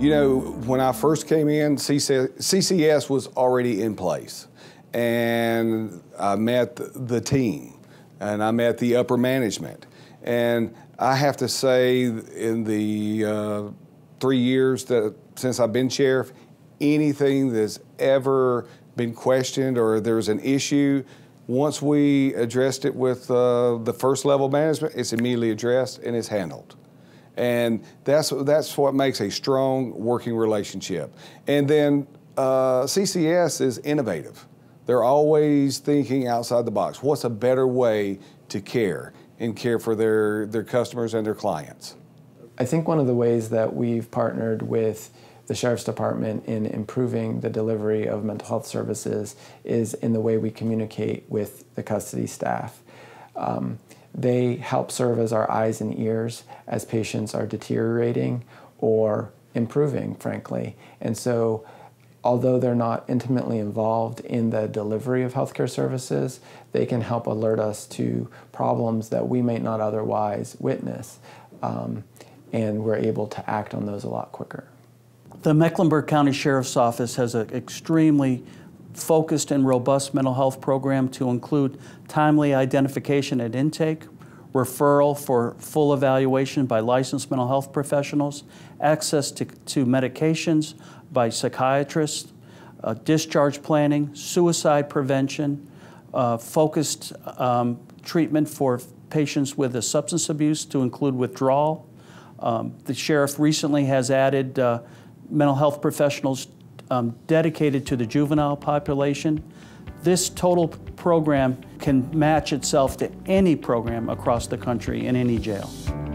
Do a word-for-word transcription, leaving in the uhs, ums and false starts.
You know, when I first came in, C C S was already in place. And I met the team, and I met the upper management. And I have to say, in the uh, three years that since I've been sheriff, anything that's ever been questioned or there's an issue, once we addressed it with uh, the first level management, it's immediately addressed and it's handled. And that's, that's what makes a strong working relationship. And then uh, C C S is innovative. They're always thinking outside the box. What's a better way to care and care for their, their customers and their clients? I think one of the ways that we've partnered with the Sheriff's Department in improving the delivery of mental health services is in the way we communicate with the custody staff. Um, they help serve as our eyes and ears as patients are deteriorating or improving, frankly. And so, although they're not intimately involved in the delivery of healthcare services, they can help alert us to problems that we may not otherwise witness, um, and we're able to act on those a lot quicker. The Mecklenburg County Sheriff's Office has an extremely focused and robust mental health program to include timely identification at intake, referral for full evaluation by licensed mental health professionals, access to, to medications by psychiatrists, uh, discharge planning, suicide prevention, uh, focused um, treatment for patients with a substance abuse to include withdrawal. Um, the sheriff recently has added uh, mental health professionals um, dedicated to the juvenile population. This total program can match itself to any program across the country in any jail.